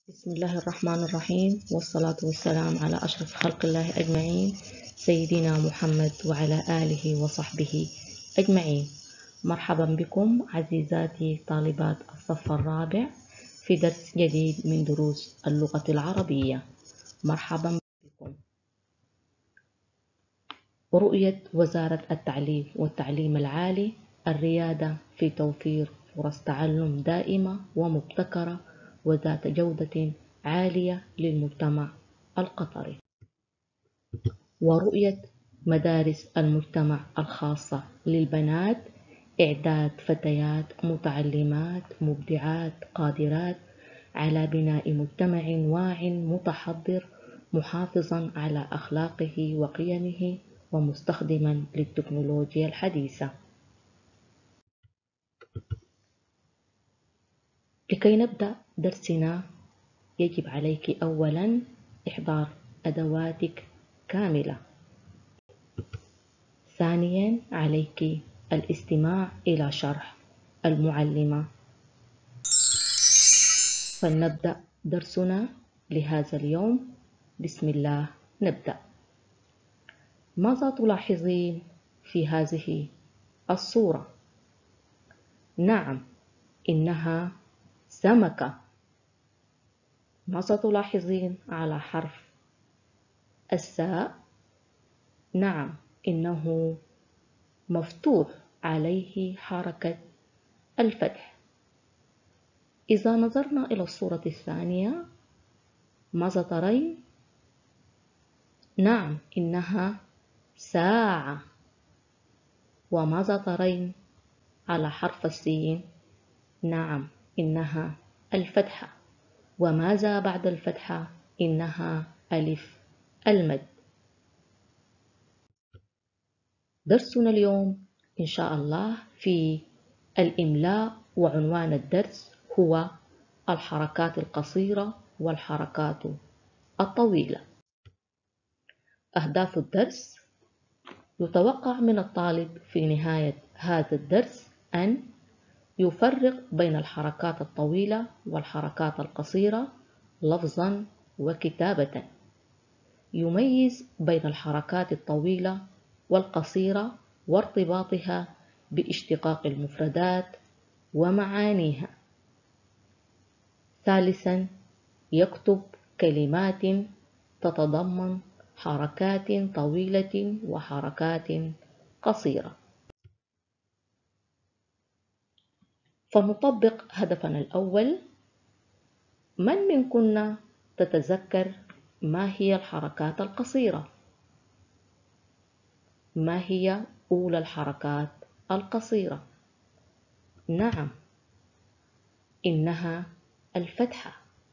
بسم الله الرحمن الرحيم، والصلاة والسلام على أشرف خلق الله أجمعين، سيدنا محمد وعلى آله وصحبه أجمعين. مرحبا بكم عزيزاتي طالبات الصف الرابع في درس جديد من دروس اللغة العربية. مرحبا بكم. رؤية وزارة التعليم والتعليم العالي الريادة في توفير فرص تعلم دائمة ومبتكرة وذات جودة عالية للمجتمع القطري. ورؤية مدارس المجتمع الخاصة للبنات إعداد فتيات متعلمات مبدعات قادرات على بناء مجتمع واع متحضر محافظا على أخلاقه وقيمه ومستخدما للتكنولوجيا الحديثة. لكي نبدأ درسنا يجب عليك أولا إحضار أدواتك كاملة. ثانيا عليك الاستماع إلى شرح المعلمة. فلنبدأ درسنا لهذا اليوم. بسم الله نبدأ. ماذا تلاحظين في هذه الصورة؟ نعم، إنها سمكة. ماذا تلاحظين على حرف الساء؟ نعم، إنه مفتوح عليه حركة الفتح. إذا نظرنا إلى الصورة الثانية ماذا ترين؟ نعم، إنها ساعة. وماذا ترين على حرف السين؟ نعم، إنها الفتحة. وماذا بعد الفتحة؟ إنها ألف المد. درسنا اليوم إن شاء الله في الإملاء، وعنوان الدرس هو الحركات القصيرة والحركات الطويلة. أهداف الدرس: يتوقع من الطالب في نهاية هذا الدرس أن يفرق بين الحركات الطويلة والحركات القصيرة لفظاً وكتابة، يميز بين الحركات الطويلة والقصيرة وارتباطها باشتقاق المفردات ومعانيها. ثالثاً يكتب كلمات تتضمن حركات طويلة وحركات قصيرة. فنطبق هدفنا الأول. من منكن تتذكر ما هي الحركات القصيرة؟ ما هي أولى الحركات القصيرة؟ نعم، إنها الفتحة.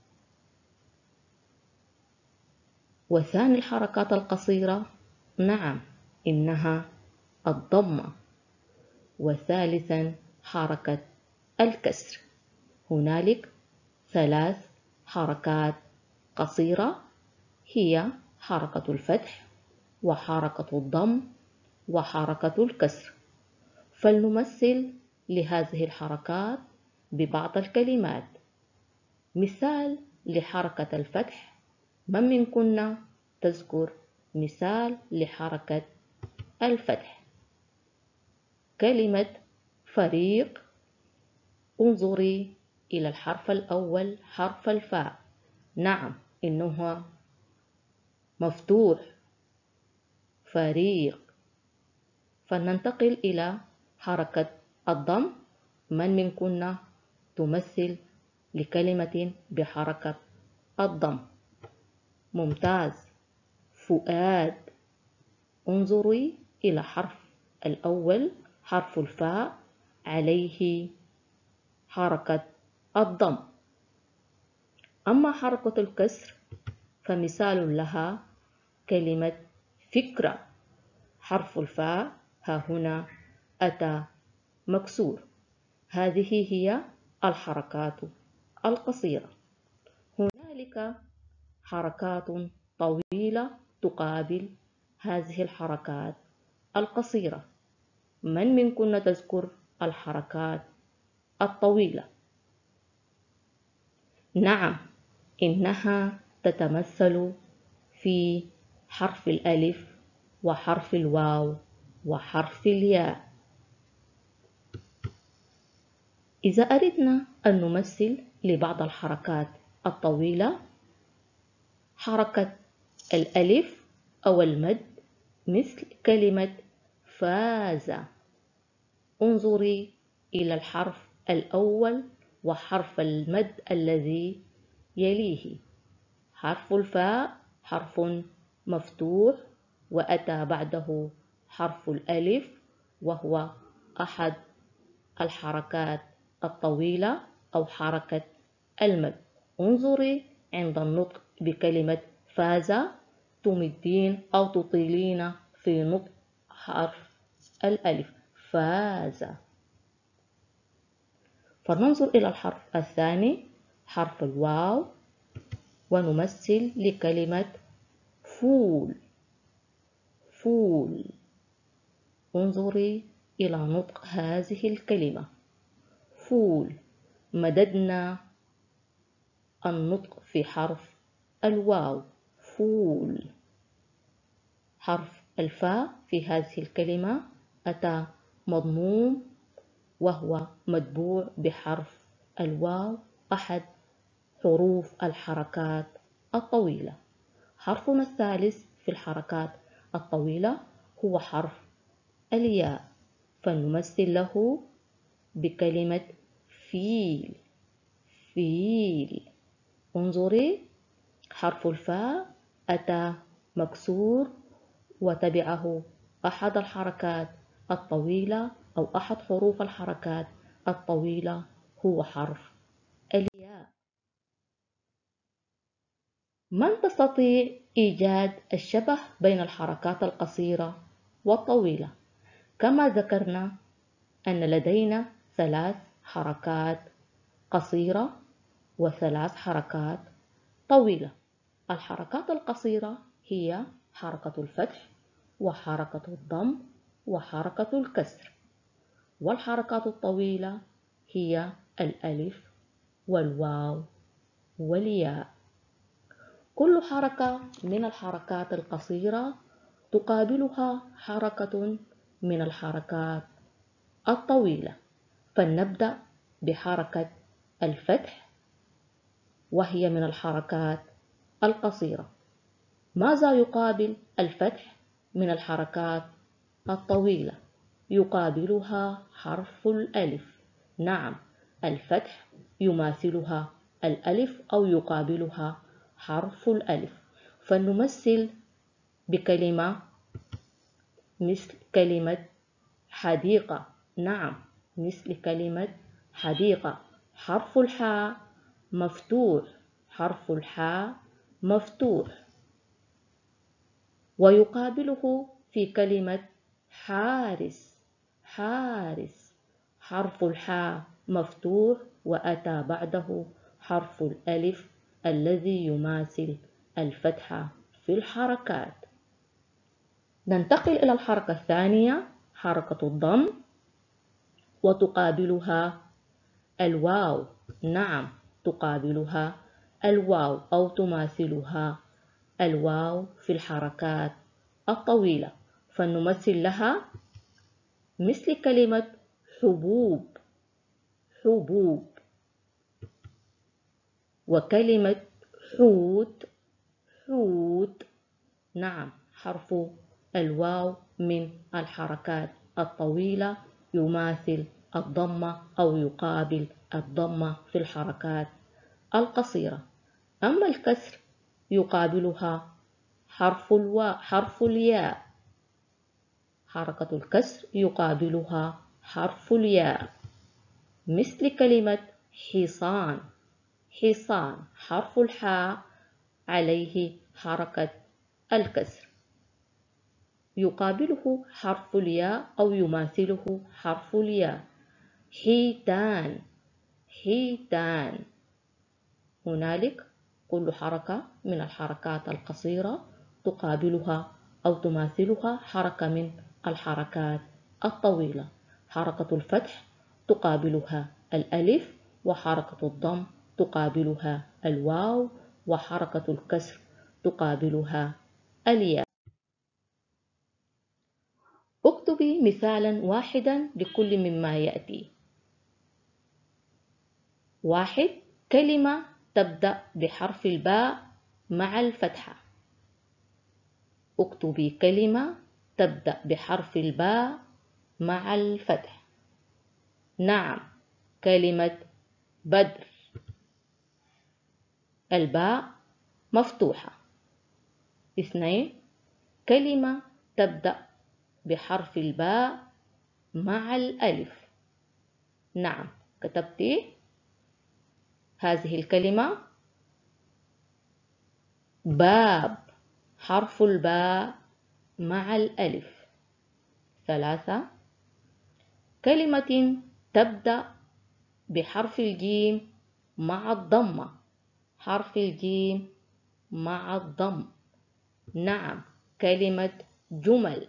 وثاني الحركات القصيرة؟ نعم، إنها الضمة. وثالثا حركة الكسر. هنالك 3 حركات قصيرة، هي حركة الفتح وحركة الضم وحركة الكسر. فلنمثل لهذه الحركات ببعض الكلمات. مثال لحركة الفتح: من منكن تذكر مثال لحركة الفتح؟ كلمة فريق. انظري إلى الحرف الأول حرف الفاء. نعم، إنه مفتوح. فريق. فلننتقل إلى حركة الضم. من منكن تمثل لكلمة بحركة الضم؟ ممتاز. فؤاد. انظري إلى حرف الأول حرف الفاء عليه حركة الضم. أما حركة الكسر فمثال لها كلمة فكرة. حرف الفاء ها هنا أتى مكسور. هذه هي الحركات القصيرة. هنالك حركات طويلة تقابل هذه الحركات القصيرة. من منكن تذكر الحركات الطويلة؟ نعم، إنها تتمثل في حرف الألف وحرف الواو وحرف الياء. إذا أردنا أن نمثل لبعض الحركات الطويلة حركة الألف أو المد مثل كلمة فاز. انظري إلى الحرف الأول وحرف المد الذي يليه. حرف الفاء حرف مفتوح وأتى بعده حرف الألف وهو أحد الحركات الطويلة أو حركة المد. انظري عند النطق بكلمة فاز تمدين أو تطيلين في نطق حرف الألف فاز. فننظر إلى الحرف الثاني حرف الواو ونمثل لكلمة فول. فول. انظري إلى نطق هذه الكلمة فول. مددنا النطق في حرف الواو فول. حرف الفاء في هذه الكلمة أتى مضموم وهو متبوع بحرف الواو أحد حروف الحركات الطويلة. حرفنا الثالث في الحركات الطويلة هو حرف الياء فنمثل له بكلمة فيل. فيل. انظري حرف الفاء أتى مكسور وتبعه أحد الحركات الطويلة أو أحد حروف الحركات الطويلة هو حرف الياء. من تستطيع إيجاد الشبه بين الحركات القصيرة والطويلة؟ كما ذكرنا أن لدينا 3 حركات قصيرة و3 حركات طويلة. الحركات القصيرة هي حركة الفتح وحركة الضم وحركة الكسر. والحركات الطويلة هي الألف والواو والياء. كل حركة من الحركات القصيرة تقابلها حركة من الحركات الطويلة. فلنبدأ بحركة الفتح وهي من الحركات القصيرة. ماذا يقابل الفتح من الحركات الطويلة؟ يقابلها حرف الألف. نعم، الفتح يماثلها الألف أو يقابلها حرف الألف. فنمثل بكلمة مثل كلمة حديقة. نعم، مثل كلمة حديقة. حرف الحاء مفتوح. حرف الحاء مفتوح. ويقابله في كلمة حارس. حارس. حرف الحاء مفتوح وأتى بعده حرف الألف الذي يماثل الفتحة في الحركات. ننتقل إلى الحركة الثانية حركة الضم وتقابلها الواو. نعم، تقابلها الواو أو تماثلها الواو في الحركات الطويلة. فنمثل لها مثل كلمة حبوب. حبوب. وكلمة حوت. حوت. نعم، حرف الواو من الحركات الطويلة يماثل الضمة أو يقابل الضمة في الحركات القصيرة. أما الكسر يقابلها حرف الياء. حركة الكسر يقابلها حرف الياء مثل كلمة حصان. حصان. حرف الحاء عليه حركة الكسر يقابله حرف الياء أو يماثله حرف الياء. حيتان. حيتان. هنالك كل حركة من الحركات القصيرة تقابلها أو تماثلها حركة من الحركات الطويلة. حركة الفتح تقابلها الألف وحركة الضم تقابلها الواو وحركة الكسر تقابلها الياء. اكتبي مثالا واحدا لكل مما يأتي. 1. كلمة تبدأ بحرف الباء مع الفتحة. اكتبي كلمة تبدأ بحرف الباء مع الفتح. نعم، كلمة بدر، الباء مفتوحة. 2. كلمة تبدأ بحرف الباء مع الألف. نعم، كتبت هذه الكلمة باب، حرف الباء مع الألف. 3. كلمة تبدأ بحرف الجيم مع الضمة، حرف الجيم مع الضم. نعم، كلمة جمل.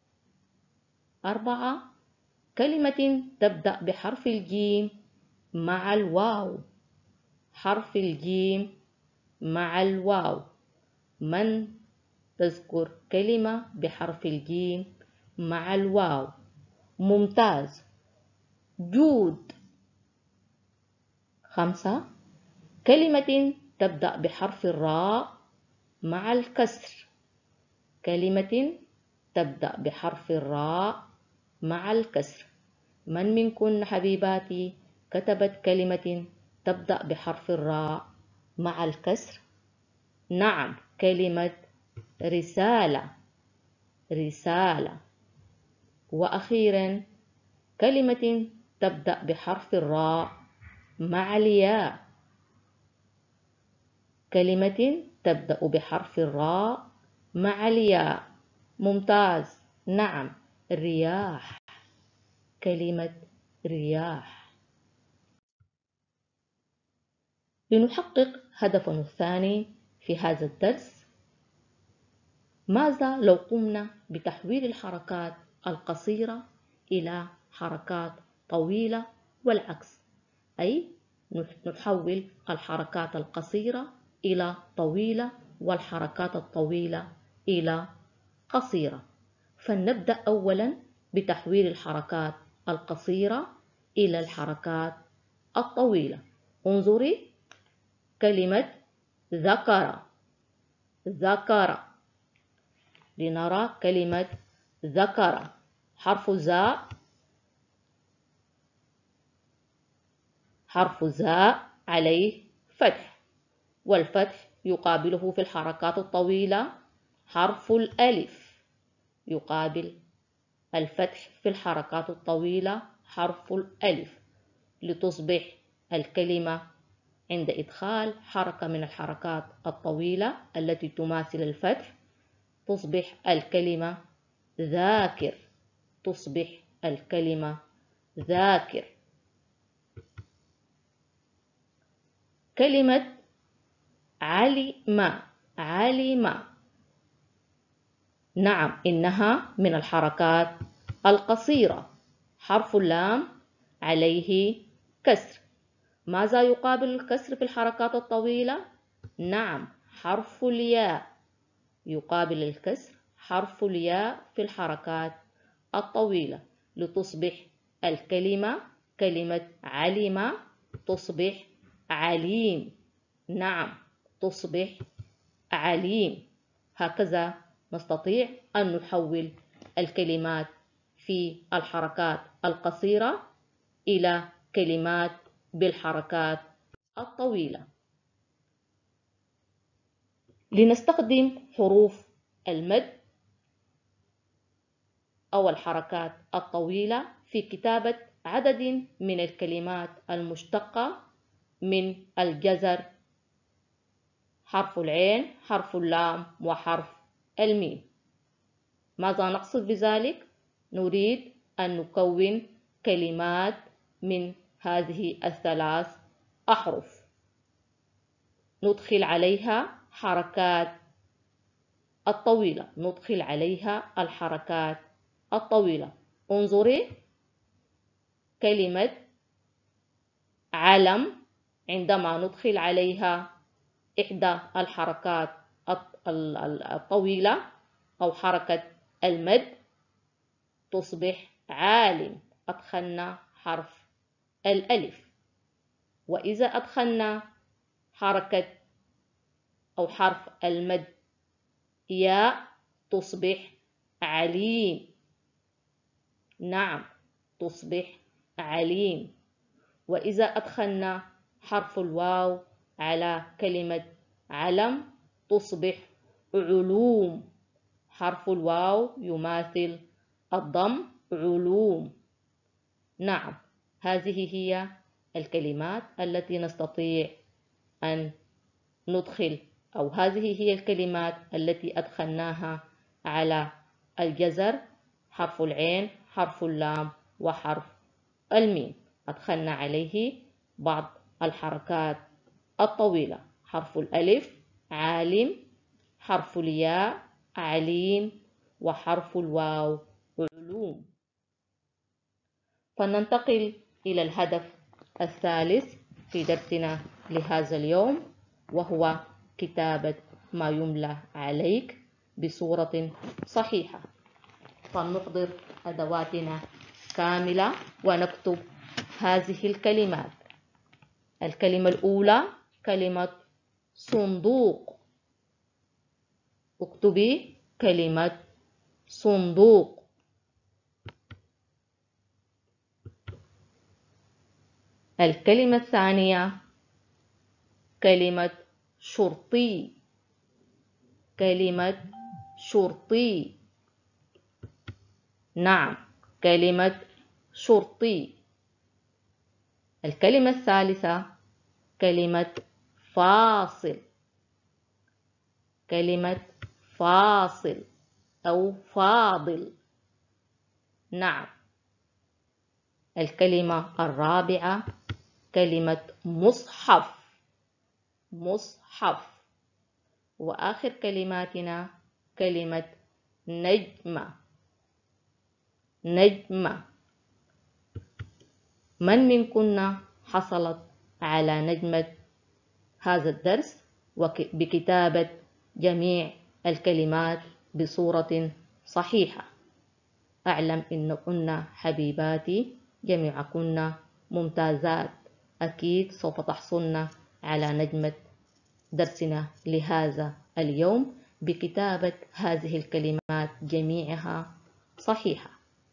4. كلمة تبدأ بحرف الجيم مع الواو، حرف الجيم مع الواو. من تذكر كلمة بحرف الجيم مع الواو؟ ممتاز، جود. 5. كلمة تبدأ بحرف الراء مع الكسر، كلمة تبدأ بحرف الراء مع الكسر. من منكن حبيباتي كتبت كلمة تبدأ بحرف الراء مع الكسر؟ نعم، كلمة رسالة، رسالة. وأخيرا كلمة تبدأ بحرف الراء مع الياء، كلمة تبدأ بحرف الراء مع الياء. ممتاز، نعم، رياح، كلمة رياح. لنحقق هدفنا الثاني في هذا الدرس، ماذا لو قمنا بتحويل الحركات القصيرة إلى حركات طويلة والعكس، أي نحول الحركات القصيرة إلى طويلة والحركات الطويلة إلى قصيرة. فلنبدأ أولا بتحويل الحركات القصيرة إلى الحركات الطويلة. انظري كلمة ذكر، ذكر. لنرى كلمة ذكر، حرف زاء، حرف زاء عليه فتح، والفتح يقابله في الحركات الطويلة حرف الألف، يقابل الفتح في الحركات الطويلة حرف الألف، لتصبح الكلمة عند إدخال حركة من الحركات الطويلة التي تماثل الفتح تصبح الكلمة ذاكر، تصبح الكلمة ذاكر. كلمة علم، علم. نعم، إنها من الحركات القصيرة، حرف اللام عليه كسر. ماذا يقابل الكسر في الحركات الطويلة؟ نعم، حرف الياء، يقابل الكسر حرف الياء في الحركات الطويلة، لتصبح الكلمة كلمة علم تصبح عليم. نعم، تصبح عليم. هكذا نستطيع أن نحول الكلمات في الحركات القصيرة إلى كلمات بالحركات الطويلة. لنستخدم حروف المد أو الحركات الطويلة في كتابة عدد من الكلمات المشتقة من الجزر، حرف العين، حرف اللام، وحرف الميم. ماذا نقصد بذلك؟ نريد أن نكون كلمات من هذه الثلاث أحرف، ندخل عليها حركات الطويلة، ندخل عليها الحركات الطويلة. انظري كلمة علم، عندما ندخل عليها إحدى الحركات الطويلة أو حركة المد تصبح عالم. أدخلنا حرف الألف. وإذا أدخلنا حركة أو حرف المد ياء تصبح عليم. نعم، تصبح عليم. وإذا أدخلنا حرف الواو على كلمة علم تصبح علوم. حرف الواو يماثل الضم، علوم. نعم، هذه هي الكلمات التي نستطيع أن ندخل، أو هذه هي الكلمات التي أدخلناها على الجزر: حرف العين، حرف اللام، وحرف الميم. أدخلنا عليه بعض الحركات الطويلة: حرف الألف عالم، حرف الياء عليم، وحرف الواو علوم. فننتقل إلى الهدف الثالث في درسنا لهذا اليوم، وهو كتابة ما يملى عليك بصورة صحيحة. فلنحضر أدواتنا كاملة ونكتب هذه الكلمات. الكلمة الأولى كلمة صندوق. اكتبي كلمة صندوق. الكلمة الثانية كلمة شرطي. كلمة شرطي. نعم، كلمة شرطي. الكلمة الثالثة كلمة فاصل. كلمة فاصل أو فاضل. نعم. الكلمة الرابعة كلمة مصحف. مصحف. وآخر كلماتنا كلمة نجمة. نجمة. من منكن حصلت على نجمة هذا الدرس بكتابة جميع الكلمات بصورة صحيحة؟ أعلم إنكن حبيباتي جميعكن ممتازات. أكيد سوف تحصلن على نجمة درسنا لهذا اليوم بكتابة هذه الكلمات جميعها صحيحة.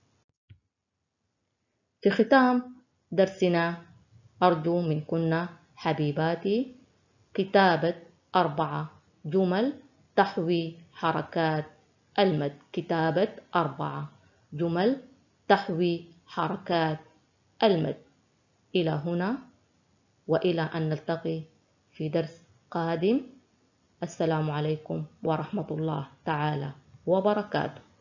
في ختام درسنا أرجو منكن حبيباتي كتابة 4 جمل تحوي حركات المد. كتابة 4 جمل تحوي حركات المد. إلى هنا، وإلى أن نلتقي في درس قادم. السلام عليكم ورحمة الله تعالى وبركاته.